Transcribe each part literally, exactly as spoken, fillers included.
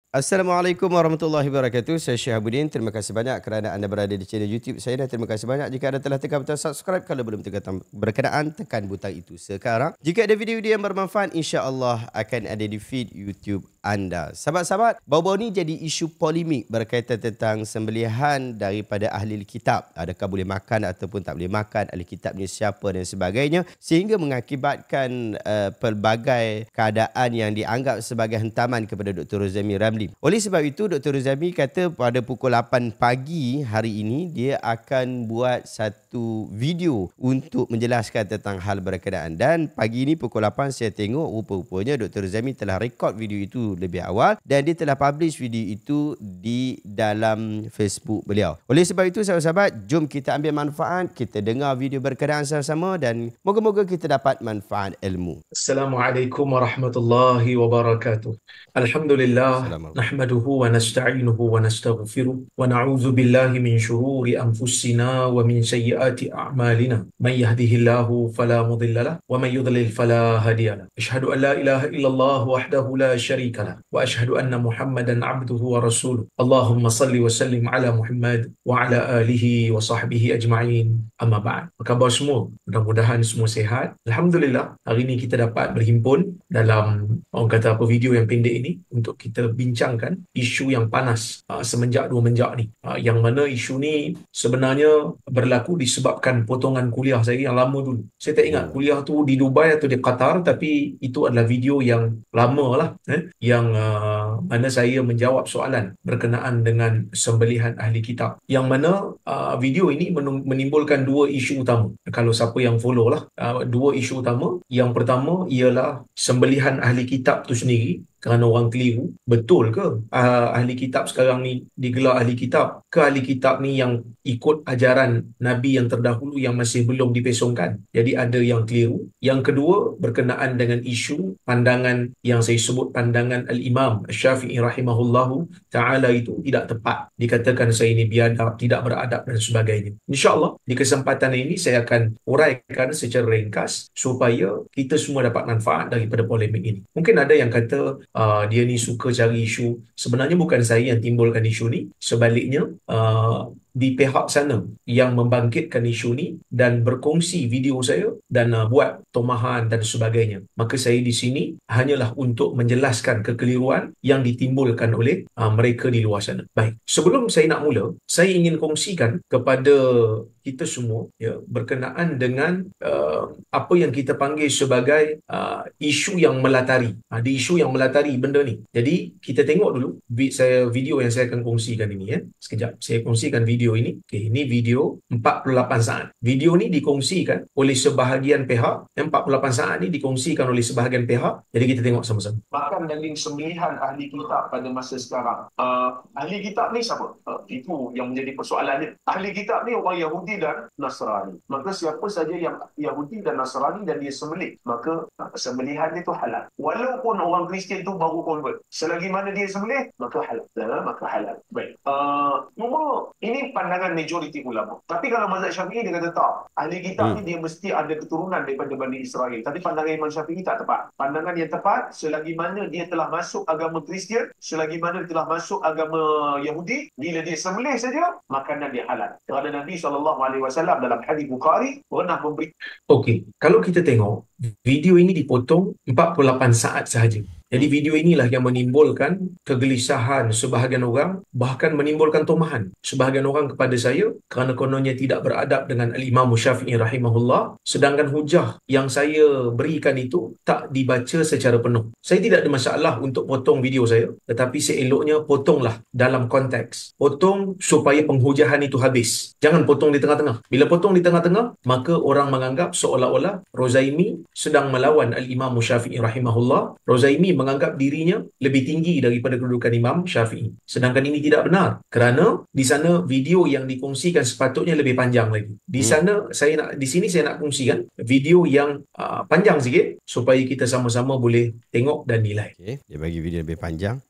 Assalamualaikum warahmatullahi wabarakatuh. Saya Syihabuddin. Terima kasih banyak kerana anda berada di channel YouTube saya dan terima kasih banyak jika anda telah tekan butang subscribe. Kalau belum tekan berkenaan, tekan butang itu sekarang. Jika ada video-video yang bermanfaat, insya-Allah akan ada di feed YouTube anda. Sahabat-sahabat, baru-baru ni jadi isu polemik berkaitan tentang sembelihan daripada ahli kitab. Adakah boleh makan ataupun tak boleh makan, ahli kitab ni siapa dan sebagainya, sehingga mengakibatkan uh, pelbagai keadaan yang dianggap sebagai hentaman kepada Doktor Rozami Ramli. Oleh sebab itu, Doktor Rozami kata pada pukul lapan pagi hari ini dia akan buat satu video untuk menjelaskan tentang hal berkenaan. Dan pagi ini pukul lapan saya tengok rupa-rupanya Doktor Rozami telah rekod video itu lebih awal dan dia telah publish video itu di dalam Facebook beliau. Oleh sebab itu, sahabat-sahabat, jom kita ambil manfaat, kita dengar video berkenaan sama-sama dan moga-moga kita dapat manfaat ilmu. Assalamualaikum warahmatullahi wabarakatuh. Alhamdulillah nahmaduhu wa nasta'inuhu wa nastaghfiruh wa na'udzu billahi min syururi anfusina wa min sayyiati a'malina. May yahdihillahu fala mudilla lahu wa may yudlil fala hadiya lahu. Asyhadu an la ilaha illallah wahdahu la syarika lahu wa asyhadu anna Muhammadan 'abduhu wa rasuluh. Allahumma salli wa sallim ala Muhammad wa ala alihi wa sahbihi ajma'in. Amma ba'd. Apa khabar semua? Mudah-mudahan semua sihat. Alhamdulillah, hari ini kita dapat berhimpun dalam orang kata apa video yang pendek ini untuk kita bincangkan isu yang panas uh, semenjak dua menjak ni, uh, yang mana isu ni sebenarnya berlaku disebabkan potongan kuliah saya yang lama dulu. Saya tak ingat kuliah tu di Dubai atau di Qatar, tapi itu adalah video yang lama lah, eh, yang uh, mana saya menjawab soalan berkenaan dengan sembelihan ahli kitab, yang mana uh, video ini menimbulkan dua isu utama. Kalau siapa yang follow lah, uh, dua isu utama. Yang pertama ialah sembelihan ahli kitab tu sendiri kerana orang keliru. Betul ke uh, ahli kitab sekarang ni digelar ahli kitab? Ke ahli kitab ni yang ikut ajaran Nabi yang terdahulu yang masih belum dipesongkan? Jadi ada yang keliru. Yang kedua berkenaan dengan isu pandangan yang saya sebut pandangan Al-Imam Syafi'i rahimahullahu ta'ala itu tidak tepat. Dikatakan saya ini biadab, tidak beradab dan sebagainya. InsyaAllah di kesempatan ini saya akan uraikan secara ringkas supaya kita semua dapat manfaat daripada polemik ini. Mungkin ada yang kata uh, dia ni suka cari isu. Sebenarnya bukan saya yang timbulkan isu ni. Sebaliknya, uh, di pihak sana yang membangkitkan isu ni dan berkongsi video saya dan uh, buat tomahan dan sebagainya. Maka saya di sini hanyalah untuk menjelaskan kekeliruan yang ditimbulkan oleh uh, mereka di luar sana. Baik, sebelum saya nak mula, saya ingin kongsikan kepada kita semua ya, berkenaan dengan uh, apa yang kita panggil sebagai uh, isu yang melatari. Ada isu yang melatari benda ni. Jadi kita tengok dulu saya video yang saya akan kongsikan ini ya. Sekejap, saya kongsikan video ini. Okey, ini video empat puluh lapan saat. Video ni dikongsikan oleh sebahagian pihak. empat puluh lapan saat ni dikongsikan oleh sebahagian pihak. Jadi kita tengok sama-sama. Bahkan daging sembelihan ahli kitab pada masa sekarang. Uh, ahli kitab ni siapa? Uh, itu yang menjadi persoalannya. Ahli kitab ni orang Yahudi dan Nasrani. Maka siapa saja yang Yahudi dan Nasrani dan dia sembelih, maka uh, sembelihan itu halal. Walaupun orang Kristian tu baru convert, selagi mana dia sembelih, maka halal. Uh, maka halal. Baik. Uh, Nomor ini pandangan majoriti ulama. Tapi kalau mazhab Syafi'i dia kata tak. Ahli kitab hmm. ni dia mesti ada keturunan daripada Bani Israel. Tapi pandangan Imam Syafi'i tak tepat. Pandangan yang tepat, selagi mana dia telah masuk agama Kristian, selagi mana dia telah masuk agama Yahudi, bila dia sembelih saja, makanan dia halal. Kerana Nabi sallallahu alaihi wasallam dalam hadis Bukhari pernah memberi. Okey, kalau kita tengok video ini dipotong empat puluh lapan saat sahaja. Jadi video inilah yang menimbulkan kegelisahan sebahagian orang, bahkan menimbulkan tomahan sebahagian orang kepada saya kerana kononnya tidak beradab dengan Al-Imam Syafi'i rahimahullah, sedangkan hujah yang saya berikan itu tak dibaca secara penuh. Saya tidak ada masalah untuk potong video saya, tetapi seeloknya potonglah dalam konteks. Potong supaya penghujahan itu habis. Jangan potong di tengah-tengah. Bila potong di tengah-tengah, maka orang menganggap seolah-olah Rozaimi sedang melawan Al-Imam Syafi'i rahimahullah. Rozaimi menganggap dirinya lebih tinggi daripada kedudukan Imam Syafi'i. Sedangkan ini tidak benar. Kerana di sana video yang dikongsikan sepatutnya lebih panjang lagi. Di sana hmm. saya nak di sini saya nak kongsikan video yang uh, panjang sikit supaya kita sama-sama boleh tengok dan nilai. Okey, dia bagi video lebih panjang.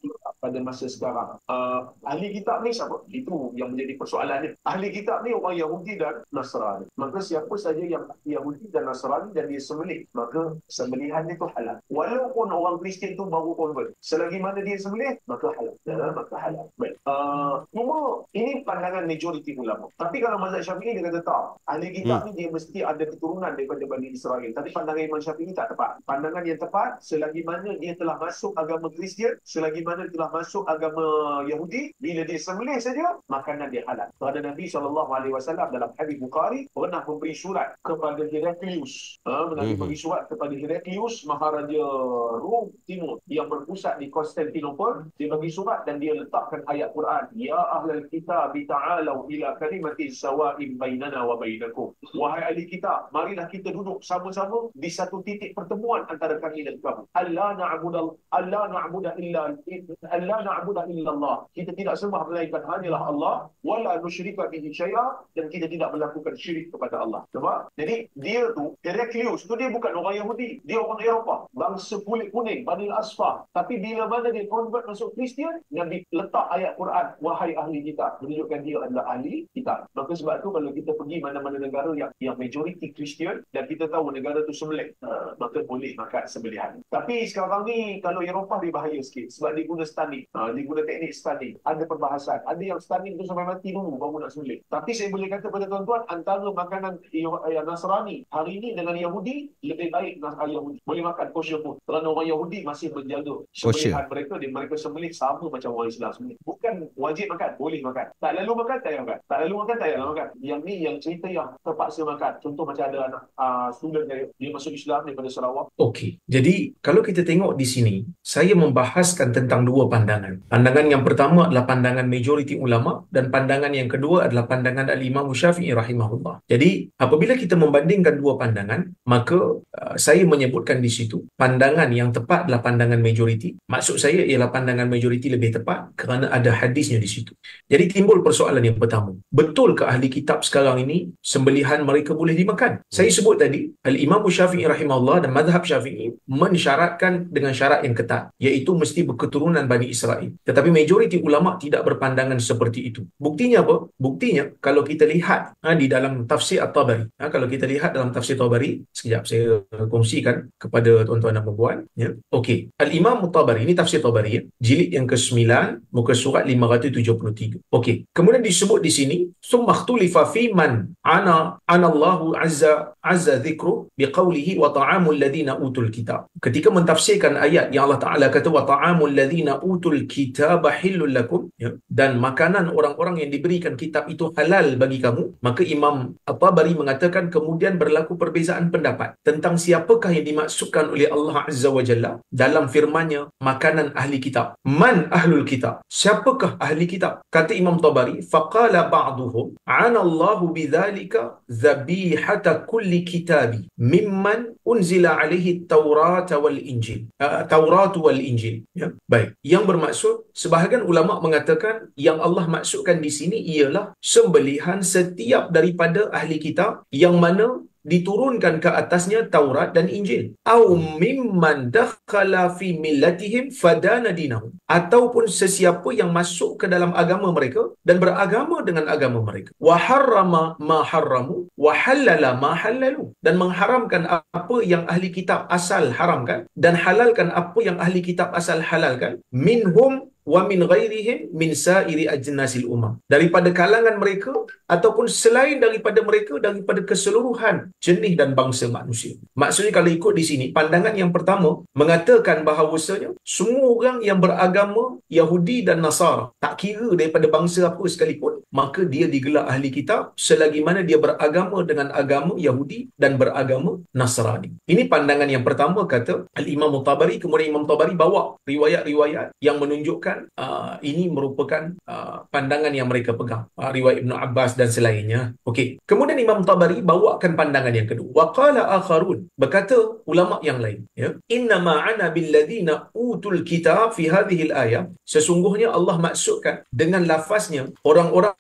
pada masa sekarang. Uh, ahli kitab ni siapa? Itu yang menjadi persoalannya. Ahli kitab ni orang Yahudi dan Nasrani. Maka siapa saja yang Yahudi dan Nasrani dan dia sembelih, maka sembelihan itu halal. Walaupun orang Kristian tu baru convert, selagi mana dia sembelih, maka halal. Ya, maka halal. Baik. Uh, cuma ini pandangan majoriti ulama. Tapi kalau mazhab Syafi'i dia kata tak. Ahli kitab hmm. ni dia mesti ada keturunan daripada Bani Israel. Tapi pandangan Imam Syafi'i tak tepat. Pandangan yang tepat, selagi mana dia telah masuk agama Kristian, selagi mana dia telah masuk agama Yahudi, bila dia sembelih saja, makanan dia halal. Kerana Nabi shallallahu alaihi wasallam dalam hadis Bukhari pernah memberi surat kepada Heraklius. Ha, Nabi hmm. memberi surat kepada Heraklius, Maharaja Rom Timur yang berpusat di Konstantinopel. Dia bagi surat dan dia letakkan ayat Quran. Ya ahlal kitab ta'alau ila kalimatin sawa'in bainana wa bainakum. Wahai ahli kitab, marilah kita duduk sama-sama di satu titik pertemuan antara kami dan kamu. Allah na'budu Allah na'budu illa Allah na'budu illa Allah. Kita tidak sembah melainkan hanyalah Allah, wala nusyrika bihi syai'a, dan kita tidak melakukan syirik kepada Allah. Nampak? Jadi dia tu Heraklius tu dia bukan orang Yahudi, dia orang Eropah, bangsa kulit kuning, Bani Asfar. Tapi bila mana dia convert masuk Kristian, Nabi letak ayat Quran, wahai ahli kitab, menunjukkan dia adalah ahli kitab. Maka sebab tu kalau kita pergi mana-mana negara yang yang majoriti Kristian dan kita tahu negara tu sembelih, uh, maka boleh makan sembelihan. Tapi sekarang ni kalau Eropah dia bahaya sikit sebab dia guna stunning, uh, dia guna teknik stunning. Ada perbahasan, ada yang stunning tu sampai mati dulu baru nak sembelih. Tapi saya boleh kata pada tuan-tuan, antara makanan yang Nasrani hari ini dengan Yahudi, lebih baik Nasrani Yahudi. Boleh makan kosher pun. Kerana orang Yahudi masih menjaga sembelihan mereka, dia mereka sembelih sama macam orang Islam sembelih. Bukan wajib makan, boleh makan. Tak lalu makan, tak payah makan. Tak lalu makan, tak payah makan. Yang ni yang cerita yang terpaksa makan. Contoh macam ada anak uh, student dia, dia masuk Islam daripada Sarawak. Okey. Jadi kalau kita tengok di sini, saya membahaskan tentang dua pandangan. Pandangan yang pertama adalah pandangan majoriti ulama dan pandangan yang kedua adalah pandangan Al-Imam Syafi'i rahimahullah. Jadi apabila kita membandingkan dua pandangan, maka uh, saya menyebutkan di situ pandangan yang tepat adalah pandangan majoriti. Maksud saya ialah pandangan majoriti lebih tepat kerana ada hadisnya di situ. Jadi timbul persoalan yang pertama. Betul ke ahli kitab sekarang ini sembelihan mereka boleh dimakan? Saya sebut tadi, Al-Imam Syafi'i rahimahullah dan mazhab Syafi'i mensyaratkan dengan syarat yang ketat, iaitu mesti berketurunan Bani Israel. Tetapi majoriti ulama tidak berpandangan seperti itu. Buktinya apa? Buktinya kalau kita lihat ha, di dalam tafsir At-Tabari. Ha, kalau kita lihat dalam tafsir Tabari, sekejap saya kongsikan kepada tuan-tuan dan puan-puan. Ya. Okey. Al-Imam At-Tabari, ini tafsir Tabari, ya. Jilid yang kesembilan, muka surat lima ratus tujuh puluh tiga. Okey. Kemudian disebut di sini, summa ikhtulifa fi man ana anallahu azza azza dzikru biqaulihi wa ta'amul ladzina utul kitab. Ketika mentafsirkan ayat yang Allah Taala kata wa ta'amul ladzina utul kitaba hillul lakum, ya, dan makanan orang-orang yang diberikan kitab itu halal bagi kamu, maka Imam At-Tabari mengatakan kemudian berlaku perbezaan pendapat tentang siapakah yang dimaksudkan oleh Allah Azza wa Jalla dalam firman-Nya makanan ahli kitab. Man ahlul kitab? Siapakah ahli kitab? Kata Imam Tabari, faqala ba'duhum anallahu bidzalika zabihata kulli kitabi mimman unzila alaihi Taurat wal Injil. Uh, Taurat wal Injil. Ya. Baik. Yang bermaksud, sebahagian ulama mengatakan yang Allah maksudkan di sini ialah sembelihan setiap daripada ahli kitab yang mana diturunkan ke atasnya Taurat dan Injil. Au mimman dakhala fi millatihim fadana dinahum. Ataupun sesiapa yang masuk ke dalam agama mereka dan beragama dengan agama mereka. Wa harrama ma harramu wa halala ma halalu. Dan mengharamkan apa yang ahli kitab asal haramkan dan halalkan apa yang ahli kitab asal halalkan. Minhum wa min ghairihim min sa'iri ajnasil umam. Daripada kalangan mereka ataupun selain daripada mereka daripada keseluruhan jenis dan bangsa manusia. Maksudnya kalau ikut di sini, pandangan yang pertama mengatakan bahawasanya semua orang yang beragama Yahudi dan Nasara, tak kira daripada bangsa apa sekalipun, maka dia digelar ahli kitab selagi mana dia beragama dengan agama Yahudi dan beragama Nasrani. Ini pandangan yang pertama kata Al-Imam Tabari. Kemudian Imam Tabari bawa riwayat-riwayat yang menunjukkan Uh, ini merupakan uh, pandangan yang mereka pegang, uh, riwayat Ibn Abbas dan selainnya. Okey. Kemudian Imam Tabari bawakan pandangan yang kedua. Wa qala akharun, berkata ulama yang lain, ya, inna ma'ana bil ladzina utul kitab fi hadhihi al-ayah, sesungguhnya Allah maksudkan dengan lafaznya orang-orang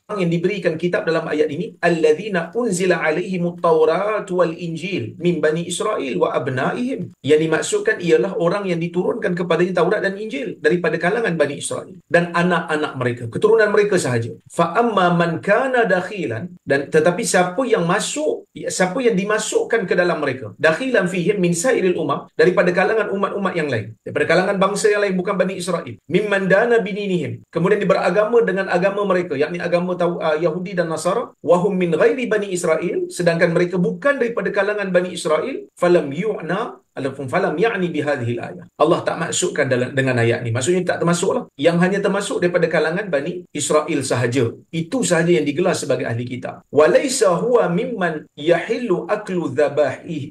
yang diberikan kitab dalam ayat ini, alladzina unzila alaihimut taurat wal injil min bani Israil wa abnaihim. Yang dimaksudkan ialah orang yang diturunkan kepadanya Taurat dan Injil daripada kalangan Bani Israel dan anak-anak mereka, keturunan mereka sahaja. Fa amma man kana dakhilan, dan tetapi siapa yang masuk, siapa yang dimasukkan ke dalam mereka, dakhilan fihim min sairil umam, daripada kalangan umat-umat yang lain, daripada kalangan bangsa yang lain bukan Bani Israel, mimman dana bininihim, kemudian dia beragama dengan agama mereka, yakni agama uh, Yahudi dan Nasara, wahum min ghairi Bani Israel, sedangkan mereka bukan daripada kalangan Bani Israel, falam yu'na alakum falam ya'ni bihadhihi al-ayah. Allah tak masukkan dalam dengan ayat ni. Maksudnya tak termasuklah. Yang hanya termasuk daripada kalangan Bani Israel sahaja. Itu sahaja yang digelar sebagai ahli kitab. Walaysa huwa mimman yahillu aklu dhabaihi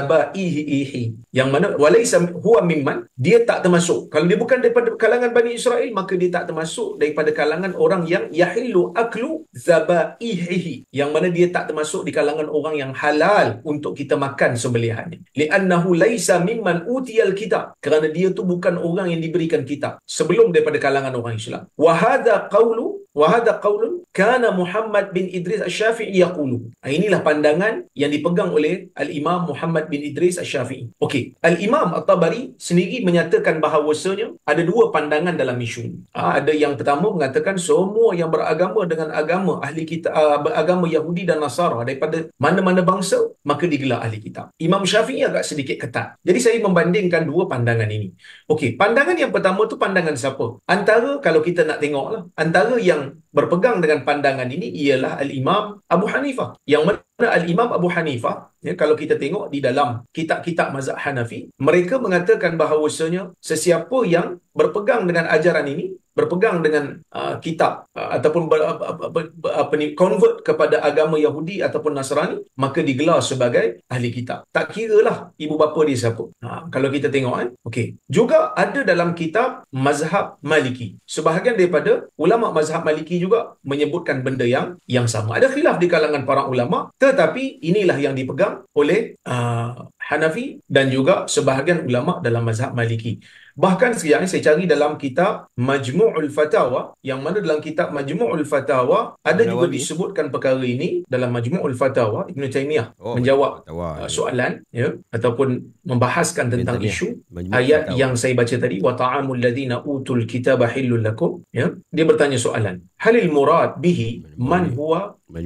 zabaihi. Yang mana walaysa huwa mimman, dia tak termasuk. Kalau dia bukan daripada kalangan Bani Israel, maka dia tak termasuk daripada kalangan orang yang yahillu aklu zabaihi. Yang mana dia tak termasuk di kalangan orang yang halal untuk kita makan sembelihannya. Li'annahu laysa mimman utiyal kitab, kerana dia tu bukan orang yang diberikan kitab sebelum daripada kalangan orang Islam. Wa hadha qawlu wa hadha qaulun kana Muhammad bin Idris Asy-Syafi'i yaqulu. Inilah pandangan yang dipegang oleh Al-Imam Muhammad bin Idris Asy-Syafi'i. Okey, Al-Imam At-Tabari sendiri menyatakan bahawasanya ada dua pandangan dalam isu ini. Ada yang pertama mengatakan semua yang beragama dengan agama ahli kitab, beragama Yahudi dan Nasara daripada mana-mana bangsa, maka digelar ahli kitab. Imam Syafi'i agak sedikit ketat. Jadi saya membandingkan dua pandangan ini. Okey, pandangan yang pertama tu pandangan siapa? Antara, kalau kita nak tengoklah, antara yang berpegang dengan pandangan ini ialah Al-Imam Abu Hanifah. Yang mana Al-Imam Abu Hanifah, ya, kalau kita tengok di dalam kitab-kitab mazhab Hanafi, mereka mengatakan bahawasanya sesiapa yang berpegang dengan ajaran ini, berpegang dengan uh, kitab uh, ataupun ber, uh, ber, ber, apa ni, convert kepada agama Yahudi ataupun Nasrani, maka digelar sebagai ahli kitab. Tak kiralah ibu bapa dia siapa. Ha, kalau kita tengok eh. Okey. Juga ada dalam kitab mazhab Maliki. Sebahagian daripada ulama mazhab Maliki juga menyebutkan benda yang yang sama. Ada khilaf di kalangan para ulama, tetapi inilah yang dipegang oleh uh, Hanafi dan juga sebahagian ulama dalam mazhab Maliki. Bahkan sekarang saya cari dalam kitab Majmu'ul Fatawa, yang mana dalam kitab Majmu'ul Fatawa ada juga disebutkan perkara ini dalam Majmu'ul Fatawa. Ibn Taymiyah oh, menjawab uh, soalan, ya, ataupun membahaskan tentang isu ayat Fatawa yang saya baca tadi, wa ta'amul ladzina utul kitaba hillul lakum, ya. Dia bertanya soalan, halil murad bihi man huwa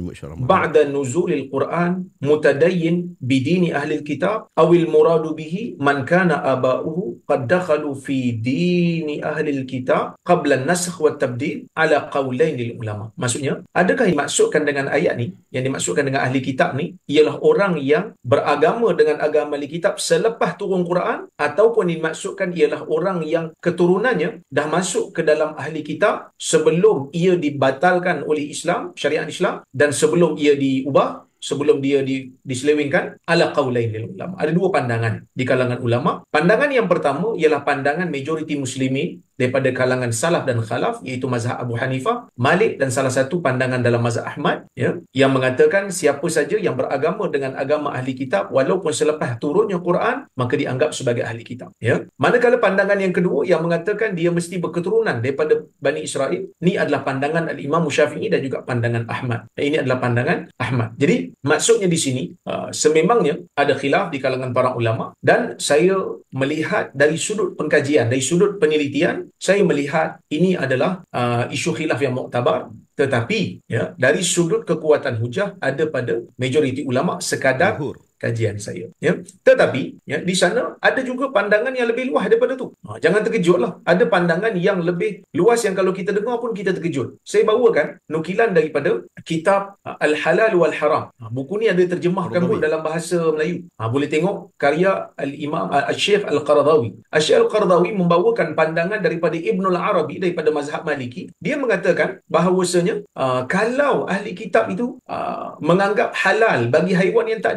ba'da nuzulil Quran mutadayyin bidini ahli kitab awil muradu bihi man kana aba'uhu qad dakhalu fi dini ahli kitab qabla an-nasakh wa tabdil ala qawlain lil ulama. Maksudnya, adakah yang dimaksudkan dengan ayat ni, yang dimaksudkan dengan ahli kitab ni ialah orang yang beragama dengan agama ahli kitab selepas turun Quran, ataupun dimaksudkan ialah orang yang keturunannya dah masuk ke dalam ahli kitab sebelum ia dibatalkan oleh Islam, syariat Islam, dan sebelum ia diubah, sebelum dia di, diselewengkan, ala qaulain lil ulama. Ada dua pandangan di kalangan ulama. Pandangan yang pertama ialah pandangan majoriti muslimin daripada kalangan salaf dan khalaf, iaitu mazhab Abu Hanifah, Malik, dan salah satu pandangan dalam mazhab Ahmad, ya, yang mengatakan siapa saja yang beragama dengan agama ahli kitab walaupun selepas turunnya Quran, maka dianggap sebagai ahli kitab, ya. Manakala pandangan yang kedua yang mengatakan dia mesti berketurunan daripada Bani Israel, ni adalah pandangan Al-Imam Syafi'i dan juga pandangan Ahmad. Ini adalah pandangan Ahmad. Jadi maksudnya di sini uh, sememangnya ada khilaf di kalangan para ulama, dan saya melihat dari sudut pengkajian, dari sudut penelitian, saya melihat ini adalah uh, isu khilaf yang muktabar. Tetapi, ya, dari sudut kekuatan hujah ada pada majoriti ulama sekadar Uhur. kajian saya, ya. Tetapi, ya, di sana ada juga pandangan yang lebih luas daripada tu. Ha, jangan terkejutlah. Ada pandangan yang lebih luas yang kalau kita dengar pun kita terkejut. Saya bawakan nukilan daripada kitab Al-Halal wal Haram. Ha, buku ni ada terjemahkan pun dalam bahasa Melayu. Ha, boleh tengok karya Al-Imam Al-Syekh Al-Qaradawi. Al-Syekh Al-Qaradawi membawakan pandangan daripada Ibnul Arabi daripada mazhab Maliki. Dia mengatakan bahawasanya uh, kalau ahli kitab itu uh, menganggap halal bagi haiwan yang tak disembelih.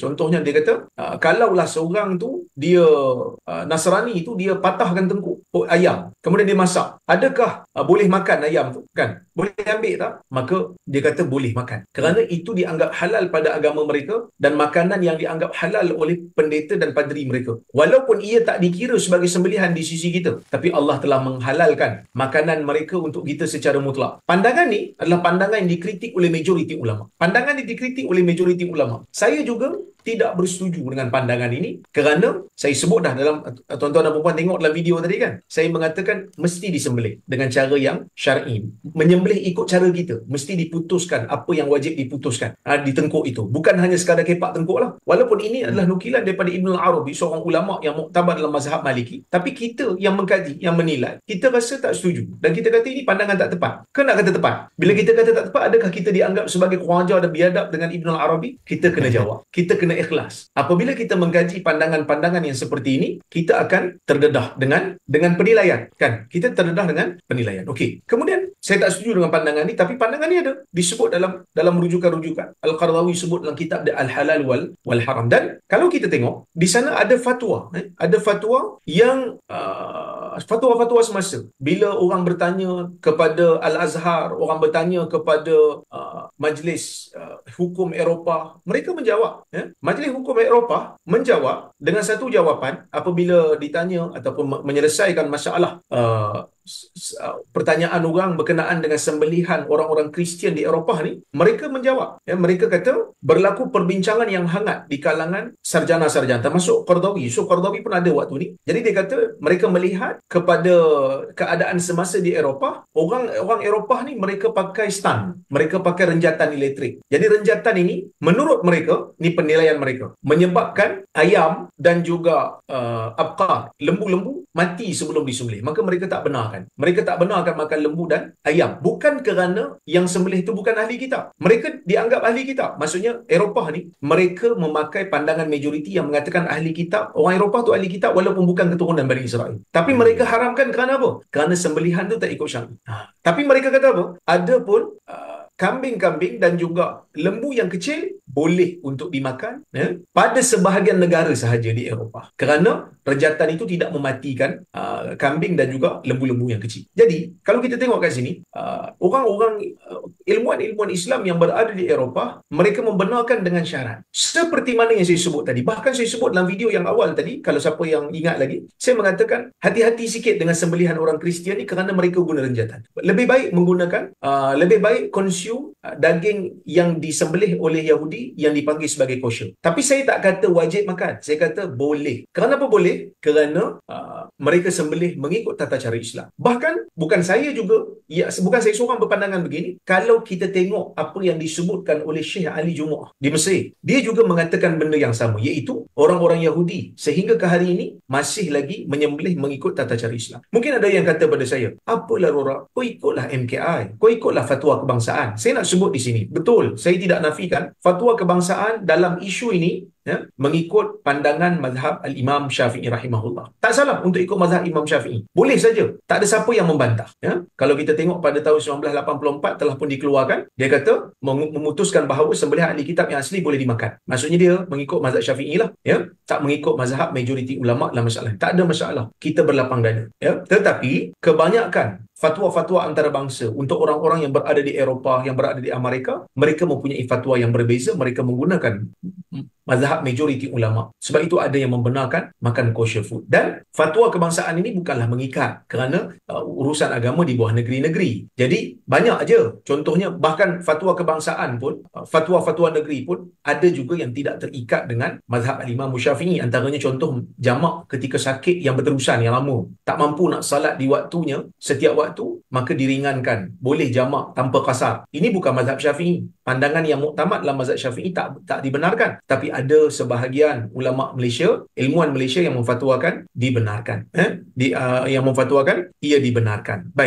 Contohnya dia kata, uh, kalaulah seorang tu dia uh, Nasrani tu dia patahkan tengkuk oh, ayam, kemudian dia masak, adakah uh, boleh makan ayam tu? Kan? Boleh ambil tak? Maka dia kata boleh makan. Kerana itu dianggap halal pada agama mereka dan makanan yang dianggap halal oleh pendeta dan padri mereka. Walaupun ia tak dikira sebagai sembelihan di sisi kita, tapi Allah telah menghalalkan makanan mereka untuk kita secara mutlak. Pandangan ni adalah pandangan yang dikritik oleh majoriti ulama. Pandangan ini dikritik oleh majoriti ulama. Saya juga tidak bersetuju dengan pandangan ini kerana saya sebut dah dalam, tuan-tuan dan puan tengok dalam video tadi kan, saya mengatakan mesti disembelih dengan cara yang syar'i. Menyembelih ikut cara kita, mesti diputuskan apa yang wajib diputuskan ha, di tengkuk itu, bukan hanya sekadar kepak tengkuk lah. Walaupun ini adalah nukilan daripada Ibn al-Arabi, seorang ulama yang muktabar dalam mazhab Maliki, tapi kita yang mengkaji, yang menilai, kita rasa tak setuju dan kita kata ini pandangan tak tepat. Ke nak kata tepat? Bila kita kata tak tepat, adakah kita dianggap sebagai khawajar dan biadab dengan Ibn al-Arabi? Kita kena jawab, kita kena ikhlas. Apabila kita mengkaji pandangan-pandangan yang seperti ini, kita akan terdedah dengan dengan penilaian, kan? Kita terdedah dengan penilaian. Okey. Kemudian saya tak setuju dengan pandangan ni, tapi pandangan ni ada disebut dalam dalam rujukan-rujukan. Al-Qaradawi sebut dalam kitab dia Al-Halal wal wal Haram. Dan kalau kita tengok di sana ada fatwa, eh? ada fatwa yang uh, fatwa-fatwa semasa. Bila orang bertanya kepada Al-Azhar, orang bertanya kepada uh, Majlis uh, Hukum Eropah, mereka menjawab. Eh? Majlis Hukum Eropah menjawab dengan satu jawapan apabila ditanya ataupun menyelesaikan masalah uh, pertanyaan orang berkenaan dengan sembelihan orang-orang Kristian di Eropah ni, mereka menjawab. Ya, mereka kata berlaku perbincangan yang hangat di kalangan sarjana-sarjana, termasuk Qaradawi. So Qaradawi pun ada waktu ni. Jadi dia kata mereka melihat kepada keadaan semasa di Eropah, orang orang Eropah ni mereka pakai stun, mereka pakai renjatan elektrik. Jadi renjatan ini menurut mereka, ni penilaian mereka, menyebabkan ayam dan juga uh, abqar, lembu-lembu mati sebelum disembelih. Maka mereka tak benarkan. Mereka tak benarkan makan lembu dan ayam. Bukan kerana yang sembelih itu bukan ahli kitab. Mereka dianggap ahli kitab. Maksudnya Eropah ni, mereka memakai pandangan majoriti yang mengatakan ahli kitab. Orang Eropah tu ahli kitab walaupun bukan keturunan Bani Israel. Tapi mereka haramkan kerana apa? Kerana sembelihan tu tak ikut syar'i. Ha. Tapi mereka kata apa? Ada pun uh, kambing-kambing dan juga lembu yang kecil boleh untuk dimakan ya, pada sebahagian negara sahaja di Eropah. Kerana rejatan itu tidak mematikan uh, kambing dan juga lembu-lembu yang kecil. Jadi, kalau kita tengok kat sini, uh, orang-orang uh, ilmuwan-ilmuwan Islam yang berada di Eropah, mereka membenarkan dengan syarat. Seperti mana yang saya sebut tadi. Bahkan saya sebut dalam video yang awal tadi, kalau siapa yang ingat lagi, saya mengatakan hati-hati sikit dengan sembelihan orang Kristian ni kerana mereka guna renjatan. Lebih baik menggunakan, uh, lebih baik consume uh, daging yang disembelih oleh Yahudi yang dipanggil sebagai kosher. Tapi saya tak kata wajib makan. Saya kata boleh. Kenapa boleh? Kerana uh, mereka sembelih mengikut tata cara Islam. Bahkan bukan saya juga, ya, bukan saya seorang berpandangan begini. Kalau kita tengok apa yang disebutkan oleh Syekh Ali Jumu'ah di Mesir, dia juga mengatakan benda yang sama, iaitu orang-orang Yahudi sehingga ke hari ini masih lagi menyembelih mengikut tata cara Islam. Mungkin ada yang kata pada saya, apalah Rora, kau ikutlah M K I, kau ikutlah fatwa kebangsaan. Saya nak sebut di sini, betul, saya tidak nafikan fatwa kebangsaan dalam isu ini ya, mengikut pandangan mazhab Al-Imam Syafi'i rahimahullah. Tak salah untuk ikut mazhab Imam Syafi'i. Boleh saja. Tak ada siapa yang membantah. Ya. Kalau kita tengok pada tahun sembilan belas lapan puluh empat telah pun dikeluarkan, dia kata memutuskan bahawa sembelihan ahli kitab yang asli boleh dimakan. Maksudnya dia mengikut mazhab Syafi'i lah. Ya. Tak mengikut mazhab majoriti ulama dalam masalah. Tak ada masalah. Kita berlapang dada. Ya. Tetapi kebanyakan fatwa-fatwa antarabangsa untuk orang-orang yang berada di Eropah, yang berada di Amerika, mereka mempunyai fatwa yang berbeza. Mereka menggunakan mazhab majoriti ulama. Sebab itu ada yang membenarkan makan kosher food. Dan fatwa kebangsaan ini bukanlah mengikat kerana uh, urusan agama di bawah negeri-negeri. Jadi banyak aja. Contohnya bahkan fatwa kebangsaan pun, uh, fatwa-fatwa negeri pun ada juga yang tidak terikat dengan mazhab Al-Imam Syafi'i. Antaranya contoh jamak ketika sakit yang berterusan, yang lama. Tak mampu nak salat di waktunya, setiap waktu, maka diringankan. Boleh jamak tanpa kasar. Ini bukan mazhab Syafi'i. Pandangan yang muktamad dalam mazhab Syafi'i tak tak dibenarkan. Tapi ada sebahagian ulama Malaysia, ilmuwan Malaysia yang memfatwakan dibenarkan. Eh? Di, uh, yang memfatwakan ia dibenarkan. Baik.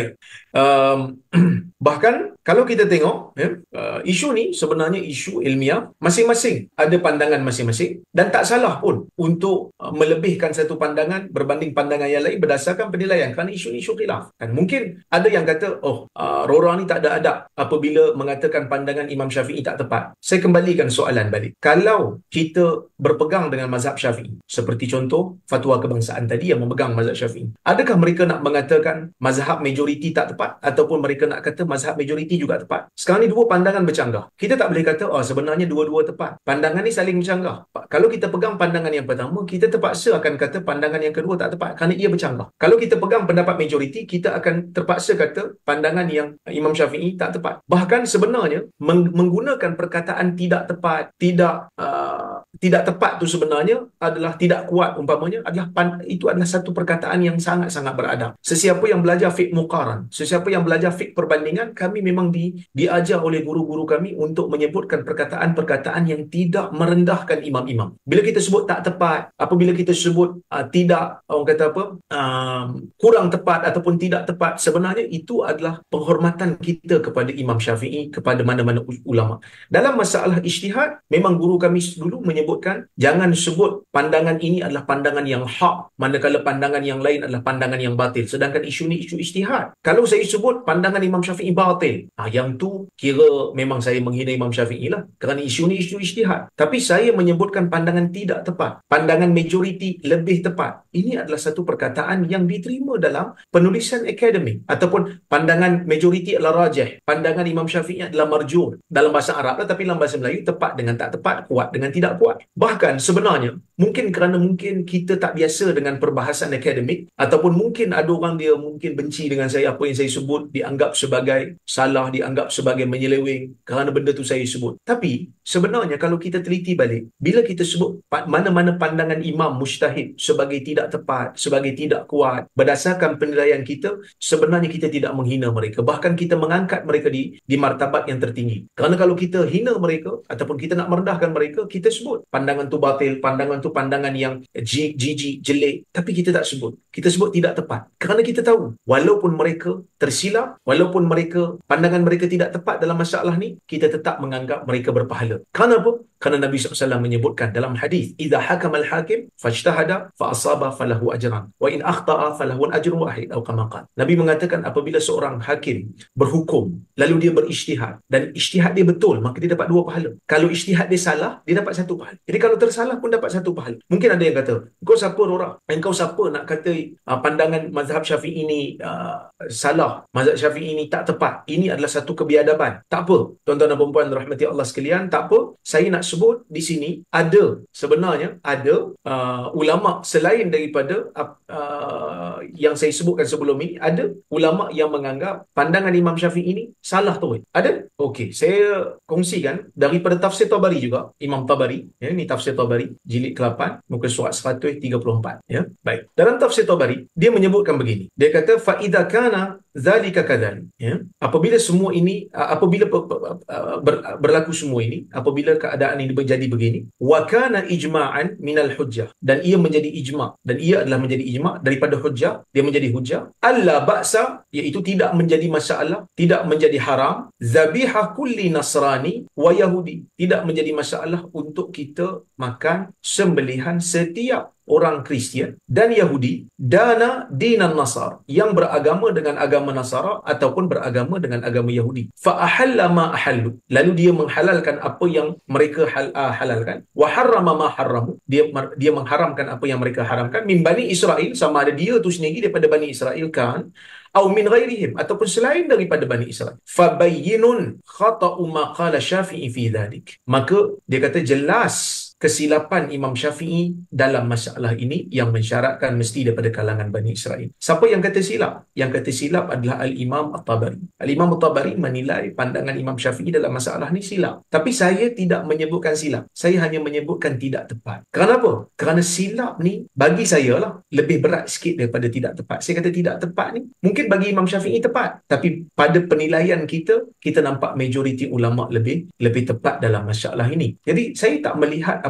Um, bahkan kalau kita tengok ya, uh, isu ni sebenarnya isu ilmiah, masing-masing ada pandangan masing-masing dan tak salah pun untuk uh, melebihkan satu pandangan berbanding pandangan yang lain berdasarkan penilaian, kerana isu ni isu khilaf. Dan mungkin ada yang kata, oh uh, Rora ni tak ada adab apabila mengatakan pandangan Imam Syafi'i tak tepat. Saya kembalikan soalan balik. Kalau kita berpegang dengan mazhab Syafi'i, seperti contoh fatwa kebangsaan tadi yang memegang mazhab Syafi'i, adakah mereka nak mengatakan mazhab majoriti tak tepat, ataupun mereka nak kata mazhab majoriti juga tepat? Sekarang ni dua pandangan bercanggah. Kita tak boleh kata oh sebenarnya dua-dua tepat. Pandangan ni saling bercanggah. Kalau kita pegang pandangan yang pertama, kita terpaksa akan kata pandangan yang kedua tak tepat kerana ia bercanggah. Kalau kita pegang pendapat majoriti, kita akan terpaksa kata pandangan yang Imam Syafi'i tak tepat. Bahkan sebenarnya meng- menggunakan perkataan tidak tepat, tidak uh, tidak tepat tu sebenarnya adalah tidak kuat umpamanya, adalah pan, itu adalah satu perkataan yang sangat-sangat beradab. Sesiapa yang belajar fiqh muqaran, sesiapa yang belajar fiqh perbandingan, kami memang di, diajar oleh guru-guru kami untuk menyebutkan perkataan-perkataan yang tidak merendahkan imam-imam. Bila kita sebut tak tepat, apabila kita sebut uh, tidak, orang kata apa, um, kurang tepat ataupun tidak tepat, sebenarnya itu adalah penghormatan kita kepada Imam Syafi'i, kepada mana-mana ulama. Dalam masalah ijtihad, memang guru kami dulu menyebutkan jangan sebut pandangan ini adalah pandangan yang hak, manakala pandangan yang lain adalah pandangan yang batil. Sedangkan isu ni isu ijtihad. Kalau saya sebut pandangan Imam Syafi'i batil, ah, yang tu kira memang saya menghina Imam Syafi'i lah, kerana isu ni isu ijtihad. Tapi saya menyebutkan pandangan tidak tepat, pandangan majoriti lebih tepat, ini adalah satu perkataan yang diterima dalam penulisan akademik, ataupun pandangan majoriti adalah rajih, pandangan Imam Syafi'i adalah marjuh dalam bahasa Arab lah, tapi dalam bahasa Melayu tepat dengan tak tepat, kuat dengan tidak kuat. Bahkan sebenarnya mungkin kerana mungkin kita tak biasa dengan perbahasan akademik, ataupun mungkin ada orang dia mungkin benci dengan saya, apa yang saya sebut dianggap sebagai salah, dianggap sebagai menyeleweng kerana benda tu saya sebut. Tapi sebenarnya kalau kita teliti balik, bila kita sebut mana-mana pandangan imam mujtahid sebagai tidak tepat, sebagai tidak kuat, berdasarkan penilaian kita, sebenarnya kita tidak menghina mereka, bahkan kita mengangkat mereka di di martabat yang tertinggi. Kerana kalau kita hina mereka ataupun kita nak merendahkan mereka, kita sebut pandangan tu batil, pandangan tu pandangan yang jijik, jelek, tapi kita tak sebut. Kita sebut tidak tepat. Kerana kita tahu, walaupun mereka tersilap, walaupun mereka pandangan mereka tidak tepat dalam masalah ni, kita tetap menganggap mereka berpahala. Kerana apa? Kerana Nabi sallallahu alaihi wasallam menyebutkan dalam hadis, "Idza hakama al-hakim fajtahada fa asaba falahu ajran, wa in akhta'a falahu ajrun wahid," atau kama qala. Nabi mengatakan apabila seorang hakim berhukum lalu dia berijtihad dan ijtihad dia betul, maka dia dapat dua pahala. Kalau ijtihad dia salah, dia dapat satu pahala. Jadi kalau tersalah pun dapat satu pahala. Mungkin ada yang kata, "Engkau siapa, Rora? Engkau siapa nak kata uh, pandangan mazhab Syafi'i ini uh, salah, mazhab Syafi'i ini tak tepat? Ini adalah satu kebiadaban." Tak apa, tuan-tuan dan puan-puan rahmati Allah sekalian, tak apa. Saya nak sebut di sini ada sebenarnya ada uh, ulama selain daripada uh, uh, yang saya sebutkan sebelum ini, ada ulama yang menganggap pandangan Imam Syafi'i ini salah tu. Ada? Okey, saya kongsikan daripada tafsir Tabari juga, Imam Tabari, ya, ini tafsir Tabari jilid ke lapan muka surat seratus tiga puluh empat, ya. Baik. Dalam tafsir Tabari dia menyebutkan begini. Dia kata fa idza kana zalika kadzalik, ya. Apabila semua ini apabila ber, berlaku semua ini, apabila keadaan ini menjadi begini, wa kana ijma'an minal hujjah, dan ia menjadi ijma', dan ia adalah menjadi ijma' daripada hujjah, dia menjadi hujjah, alla ba'sa, iaitu tidak menjadi masalah, tidak menjadi haram, zabihah kulli nasrani wa yahudi, tidak menjadi masalah untuk kita makan sembelihan setiap orang Kristian dan Yahudi, dana dinan Nasar, yang beragama dengan agama Nasara ataupun beragama dengan agama Yahudi. Fa ahalla ma ahallu, lalu dia menghalalkan apa yang mereka hal, uh, halalkan, wa harrama ma harramu, dia dia mengharamkan apa yang mereka haramkan, min bani Israel, sama ada dia tu sendiri daripada Bani Israel kan, atau min ghairihim, ataupun selain daripada Bani Israel. Fabayyinun khata'u ma qala Syafi'i fi dhalik, maka dia kata jelas kesilapan Imam Syafi'i dalam masalah ini yang mensyaratkan mesti daripada kalangan Bani Israel. Siapa yang kata silap? Yang kata silap adalah Al-Imam At-Tabari. Al-Imam At-Tabari menilai pandangan Imam Syafi'i dalam masalah ni silap. Tapi saya tidak menyebutkan silap. Saya hanya menyebutkan tidak tepat. Kerana apa? Kerana silap ni bagi saya lah lebih berat sikit daripada tidak tepat. Saya kata tidak tepat ni mungkin bagi Imam Syafi'i tepat. Tapi pada penilaian kita, kita nampak majoriti ulama' lebih lebih tepat dalam masalah ini. Jadi saya tak melihat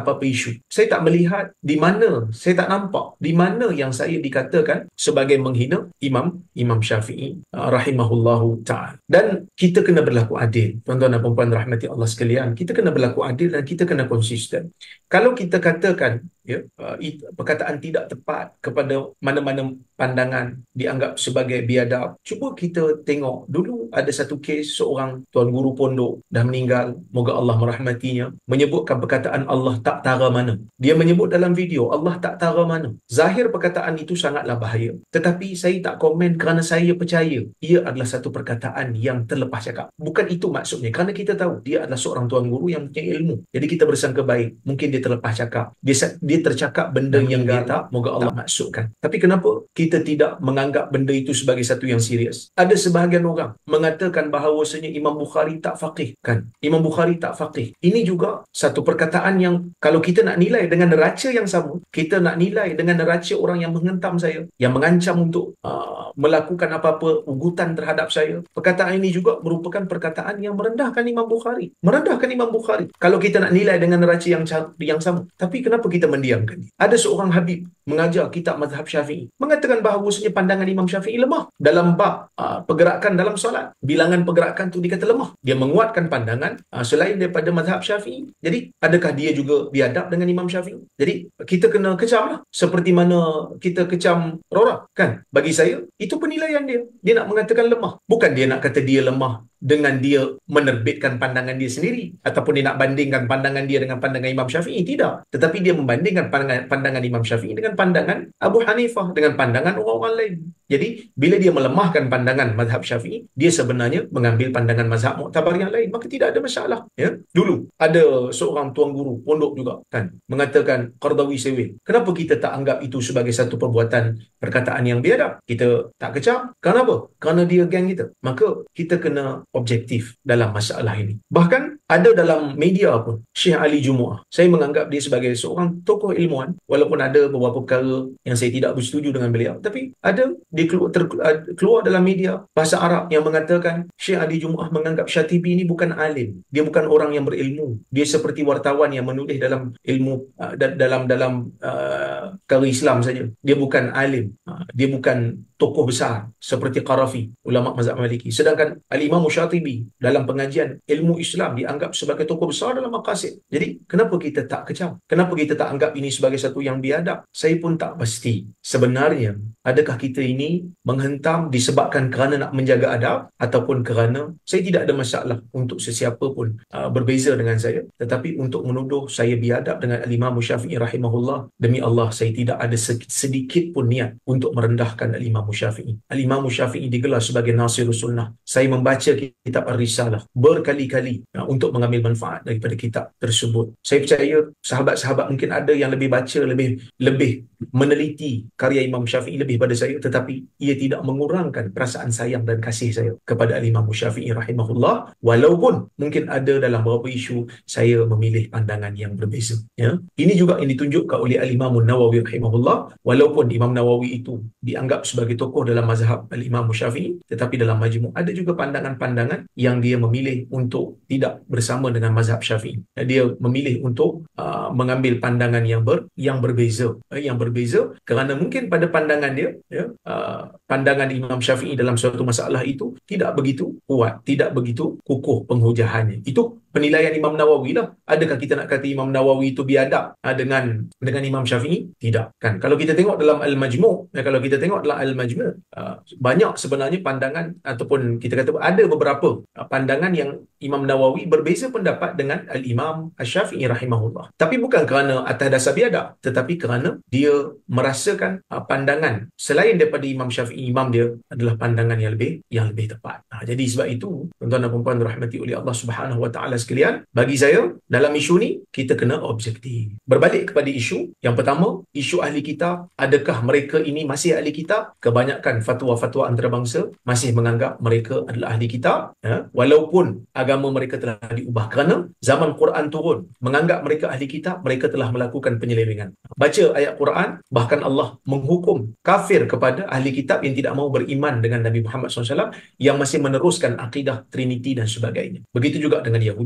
apa-apa isu. Saya tak melihat di mana, saya tak nampak di mana yang saya dikatakan sebagai menghina Imam Imam Syafi'i uh, rahimahullahu ta'ala. Dan kita kena berlaku adil. Tuan-tuan dan puan-puan rahmati Allah sekalian, kita kena berlaku adil dan kita kena konsisten. Kalau kita katakan ya, uh, it, perkataan tidak tepat kepada mana-mana pandangan dianggap sebagai biadab, cuba kita tengok dulu ada satu kes seorang tuan guru pondok dah meninggal, moga Allah merahmatinya, menyebutkan perkataan Allah tak tara mana. Dia menyebut dalam video Allah tak tara mana. Zahir perkataan itu sangatlah bahaya, tetapi saya tak komen kerana saya percaya ia adalah satu perkataan yang terlepas cakap. Bukan itu maksudnya, kerana kita tahu dia adalah seorang tuan guru yang punya ilmu, jadi kita bersangka baik, mungkin dia terlepas cakap, dia, dia tercakap benda dan yang dia tak, moga Allah maksudkan. Tapi kenapa kita tidak menganggap benda itu sebagai satu yang serius? Ada sebahagian orang mengatakan bahawasanya Imam Bukhari tak faqih kan, Imam Bukhari tak faqih. Ini juga satu perkataan yang kalau kita nak nilai dengan neraca yang sama, kita nak nilai dengan neraca orang yang menghentam saya, yang mengancam untuk uh, melakukan apa-apa ugutan terhadap saya, perkataan ini juga merupakan perkataan yang merendahkan Imam Bukhari, merendahkan Imam Bukhari kalau kita nak nilai dengan neraca yang yang sama. Tapi kenapa kita mendiamkan? Ada seorang Habib mengajar kitab mazhab Syafi'i, mengatakan bahawasanya pandangan Imam Syafi'i lemah dalam bab uh, pergerakan dalam solat. Bilangan pergerakan tu dikata lemah. Dia menguatkan pandangan uh, selain daripada mazhab Syafi'i. Jadi adakah dia juga biadab dengan Imam Syafi'i? Jadi kita kena kecam lah, seperti mana kita kecam Rora kan. Bagi saya itu penilaian dia. Dia nak mengatakan lemah, bukan dia nak kata dia lemah dengan dia menerbitkan pandangan dia sendiri, ataupun dia nak bandingkan pandangan dia dengan pandangan Imam Syafi'i. Tidak. Tetapi dia membandingkan pandangan, pandangan Imam Syafi'i dengan pandangan Abu Hanifah, dengan pandangan orang-orang lain. Jadi bila dia melemahkan pandangan mazhab Syafi'i, dia sebenarnya mengambil pandangan mazhab muktabar yang lain, maka tidak ada masalah ya. Dulu ada seorang tuan guru pondok juga kan mengatakan Qardawi sewil. Kenapa kita tak anggap itu sebagai satu perbuatan perkataan yang biadab? Kita tak kecam. Kenapa? Kerana dia geng kita. Maka kita kena objektif dalam masalah ini. Bahkan ada dalam media pun, Syekh Ali Jumu'ah, saya menganggap dia sebagai seorang tokoh ilmuwan, walaupun ada beberapa perkara yang saya tidak bersetuju dengan beliau, tapi ada dia keluar, ter, keluar dalam media bahasa Arab yang mengatakan Syekh Ali Jumu'ah menganggap Syatibi ini bukan alim, dia bukan orang yang berilmu, dia seperti wartawan yang menulis dalam ilmu uh, dalam dalam uh, perkara Islam saja, dia bukan alim, uh, dia bukan tokoh besar seperti Qarafi, ulama mazhab Maliki. Sedangkan Al-Imam Syatibi dalam pengajian ilmu Islam dianggap sebagai tokoh besar dalam maqasid. Jadi kenapa kita tak kecam? Kenapa kita tak anggap ini sebagai satu yang biadab? Saya pun tak pasti. Sebenarnya adakah kita ini menghentam disebabkan kerana nak menjaga adab, ataupun kerana saya tidak ada masalah untuk sesiapa pun uh, berbeza dengan saya, tetapi untuk menuduh saya biadab dengan Al-Imam Syafi'i rahimahullah, demi Allah saya tidak ada sedikit pun niat untuk merendahkan Al-Imam Syafi'i. Al-Imam Syafi'i digelar sebagai Nasirus Sunnah. Saya membaca kitab Ar-Risalah berkali-kali uh, untuk mengambil manfaat daripada kitab tersebut. Saya percaya sahabat-sahabat mungkin ada yang lebih baca, lebih lebih meneliti karya Imam Syafi'i lebih pada saya, tetapi ia tidak mengurangkan perasaan sayang dan kasih saya kepada Al-Imam Syafi'i rahimahullah, walaupun mungkin ada dalam beberapa isu saya memilih pandangan yang berbeza ya. Ini juga yang ditunjukkan oleh Al-Imam Nawawi rahimahullah. Walaupun Imam Nawawi itu dianggap sebagai tokoh dalam mazhab Al-Imam Syafi'i, tetapi dalam majmu' ada juga pandangan-pandangan yang dia memilih untuk tidak bersama dengan mazhab Syafi'i. Dia memilih untuk uh, mengambil pandangan yang ber, yang berbeza, eh, yang berbeza kerana mungkin pada pandangan dia ya, uh, pandangan Imam Syafi'i dalam suatu masalah itu tidak begitu kuat, tidak begitu kukuh penghujahannya. Itu penilaian Imam Nawawi lah. Adakah kita nak kata Imam Nawawi itu biadab uh, dengan dengan Imam Syafi'i? Tidak kan. Kalau kita tengok dalam Al-Majmu', ya, kalau kita tengok dalam Al-Majmu', uh, banyak sebenarnya pandangan, ataupun kita kata ada beberapa uh, pandangan yang Imam Nawawi berbeza pendapat dengan Al-Imam Asy-Syafi'i rahimahullah. Tapi bukan kerana atas dasar biadab, tetapi kerana dia merasakan uh, pandangan selain daripada Imam Syafi'i, imam dia adalah pandangan yang lebih yang lebih tepat. Nah, jadi sebab itu tuan-tuan dan puan-puan dirahmati oleh Allah Subhanahu wa taala sekalian, bagi saya dalam isu ni kita kena objektif. Berbalik kepada isu yang pertama, isu ahli kitab, adakah mereka ini masih ahli kitab? Kebanyakan fatwa-fatwa antarabangsa masih menganggap mereka adalah ahli kitab ya, walaupun agama mereka telah diubah. Kerana zaman Quran turun, menganggap mereka ahli kitab, mereka telah melakukan penyelewengan. Baca ayat Quran, bahkan Allah menghukum kafir kepada ahli kitab yang tidak mahu beriman dengan Nabi Muhammad sallallahu alaihi wasallam, yang masih meneruskan akidah Trinity dan sebagainya. Begitu juga dengan Yahudi.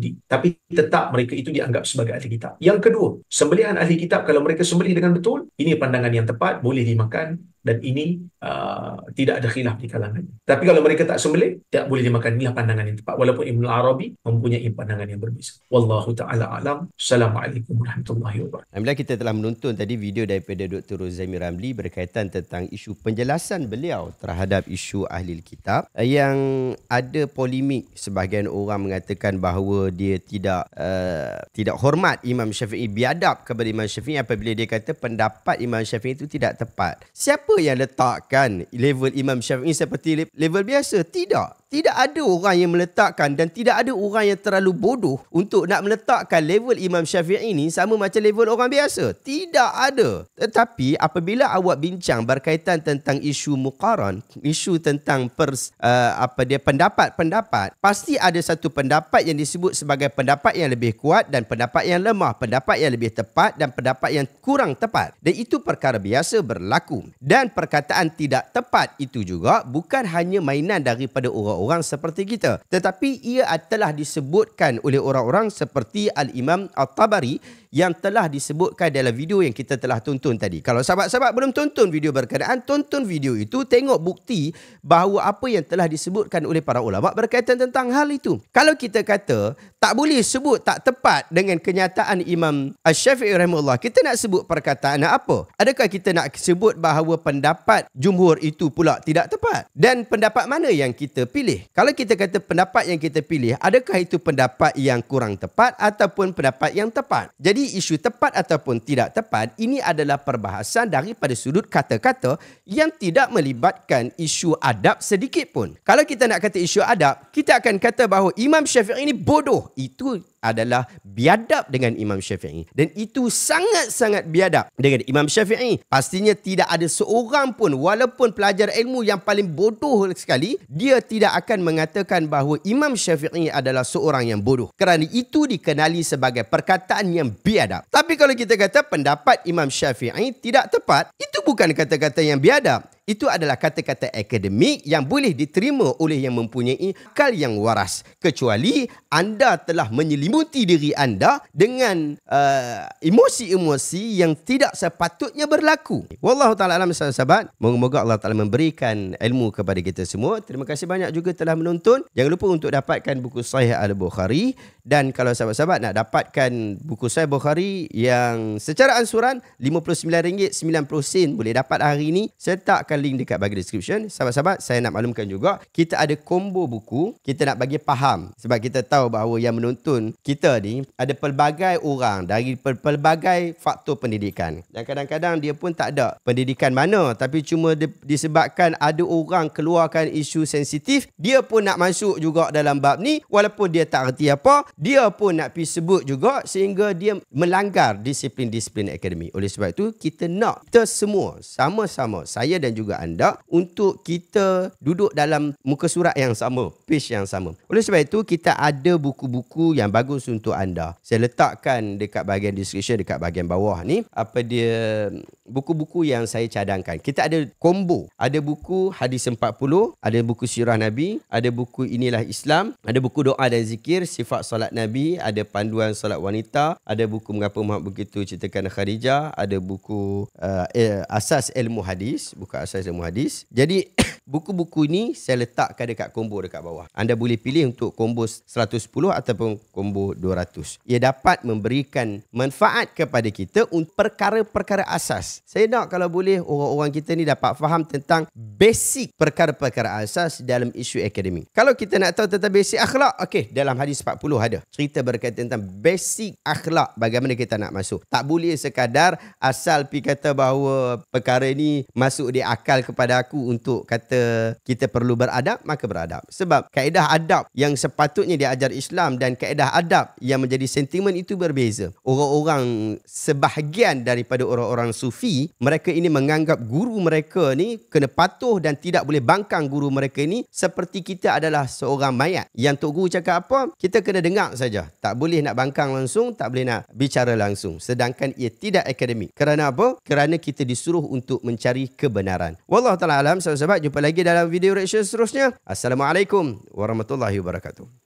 Yahudi. Tapi tetap mereka itu dianggap sebagai ahli kitab. Yang kedua, sembelihan ahli kitab kalau mereka sembelih dengan betul, ini pandangan yang tepat, boleh dimakan, dan ini uh, tidak ada khilaf di kalangannya. Tapi kalau mereka tak sembelih, tak boleh dimakan. Inilah pandangan yang tepat. Walaupun Ibn Arabi mempunyai pandangan yang berbeza. Wallahu ta'ala alam. Assalamualaikum warahmatullahi wabarakatuh. Alhamdulillah, kita telah menonton tadi video daripada Doktor Rozaimi Ramli berkaitan tentang isu penjelasan beliau terhadap isu ahli kitab yang ada polemik. Sebahagian orang mengatakan bahawa dia tidak uh, tidak hormat Imam Syafi'i, biadab kepada Imam Syafi'i apabila dia kata pendapat Imam Syafi'i itu tidak tepat. Siapa yang letakkan level Imam Syafi'i seperti level biasa? Tidak. Tidak ada orang yang meletakkan, dan tidak ada orang yang terlalu bodoh untuk nak meletakkan level Imam Syafi'i ini sama macam level orang biasa. Tidak ada. Tetapi apabila awak bincang berkaitan tentang isu muqaran, isu tentang pers, uh, apa dia pendapat-pendapat, pasti ada satu pendapat yang disebut sebagai pendapat yang lebih kuat dan pendapat yang lemah, pendapat yang lebih tepat dan pendapat yang kurang tepat. Dan itu perkara biasa berlaku. Dan perkataan tidak tepat itu juga bukan hanya mainan daripada orang orang seperti kita, tetapi ia telah disebutkan oleh orang-orang seperti Al-Imam At-Tabari yang telah disebutkan dalam video yang kita telah tonton tadi. Kalau sahabat-sahabat belum tonton video berkenaan, tonton video itu, tengok bukti bahawa apa yang telah disebutkan oleh para ulama berkaitan tentang hal itu. Kalau kita kata tak boleh sebut tak tepat dengan kenyataan Imam Asy-Syafi'i rahimahullah, kita nak sebut perkataan apa? Adakah kita nak sebut bahawa pendapat jumhur itu pula tidak tepat? Dan pendapat mana yang kita pilih? Kalau kita kata pendapat yang kita pilih, adakah itu pendapat yang kurang tepat ataupun pendapat yang tepat? Jadi isu tepat ataupun tidak tepat ini adalah perbahasan daripada sudut kata-kata yang tidak melibatkan isu adab sedikit pun. Kalau kita nak kata isu adab, kita akan kata bahawa Imam Syafi'i ini bodoh. Itu adalah biadab dengan Imam Syafi'i. Dan itu sangat-sangat biadab dengan Imam Syafi'i. Pastinya tidak ada seorang pun, walaupun pelajar ilmu yang paling bodoh sekali, dia tidak akan mengatakan bahawa Imam Syafi'i adalah seorang yang bodoh. Kerana itu dikenali sebagai perkataan yang biadab. Tapi kalau kita kata pendapat Imam Syafi'i tidak tepat, itu bukan kata-kata yang biadab. Itu adalah kata-kata akademik yang boleh diterima oleh yang mempunyai akal yang waras. Kecuali anda telah menyelimuti diri anda dengan uh, emosi-emosi yang tidak sepatutnya berlaku. Wallahu ta'ala alam, sahabat. Moga-moga Allah Ta'ala memberikan ilmu kepada kita semua. Terima kasih banyak juga telah menonton. Jangan lupa untuk dapatkan buku Sahih Al-Bukhari. Dan kalau sahabat-sahabat nak dapatkan buku Sahih Bukhari yang secara ansuran lima puluh sembilan ringgit sembilan puluh sen boleh dapat hari ini. Saya letakkan link dekat bagi description. Sahabat-sahabat, saya nak maklumkan juga, kita ada combo buku. Kita nak bagi faham. Sebab kita tahu bahawa yang menonton kita ni ada pelbagai orang dari pelbagai faktor pendidikan. Dan kadang-kadang dia pun tak ada pendidikan mana, tapi cuma disebabkan ada orang keluarkan isu sensitif, dia pun nak masuk juga dalam bab ni, walaupun dia tak erti apa, dia pun nak pergi sebut juga, sehingga dia melanggar disiplin-disiplin akademik. Oleh sebab itu, kita nak kita semua sama-sama, saya dan juga anda, untuk kita duduk dalam muka surat yang sama, page yang sama. Oleh sebab itu, kita ada buku-buku yang bagus untuk anda. Saya letakkan dekat bahagian description, dekat bahagian bawah ni, apa dia, buku-buku yang saya cadangkan. Kita ada combo. Ada buku Hadis empat puluh, ada buku Sirah Nabi, ada buku Inilah Islam, ada buku Doa dan Zikir, Sifat Solat Nabi, ada Panduan Solat Wanita, ada buku Mengapa Muhammad Begitu Ceritakan Khadijah, ada buku uh, Asas Ilmu Hadis, buku Asas Ilmu Hadis. Jadi buku-buku ini saya letakkan dekat combo dekat bawah. Anda boleh pilih untuk combo seratus sepuluh ataupun combo dua ratus. Ia dapat memberikan manfaat kepada kita untuk perkara-perkara asas. Saya nak kalau boleh orang-orang kita ni dapat faham tentang basic perkara-perkara asas dalam isu akademik. Kalau kita nak tahu tentang basic akhlak, okey, dalam hadis empat puluh ada cerita berkaitan tentang basic akhlak, bagaimana kita nak masuk. Tak boleh sekadar asal pi kata bahawa perkara ni masuk di akal kepada aku untuk kata kita perlu beradab, maka beradab. Sebab kaedah adab yang sepatutnya diajar Islam dan kaedah adab yang menjadi sentimen itu berbeza. Orang-orang sebahagian daripada orang-orang sufi, mereka ini menganggap guru mereka ni kena patuh dan tidak boleh bangkang guru mereka ni seperti kita adalah seorang mayat. Yang Tok Guru cakap apa, kita kena dengar saja. Tak boleh nak bangkang langsung, tak boleh nak bicara langsung. Sedangkan ia tidak akademik. Kerana apa? Kerana kita disuruh untuk mencari kebenaran. Wallahu ta'ala alam, sahabat-sahabat, jumpa lagi dalam video reaction seterusnya. Assalamualaikum warahmatullahi wabarakatuh.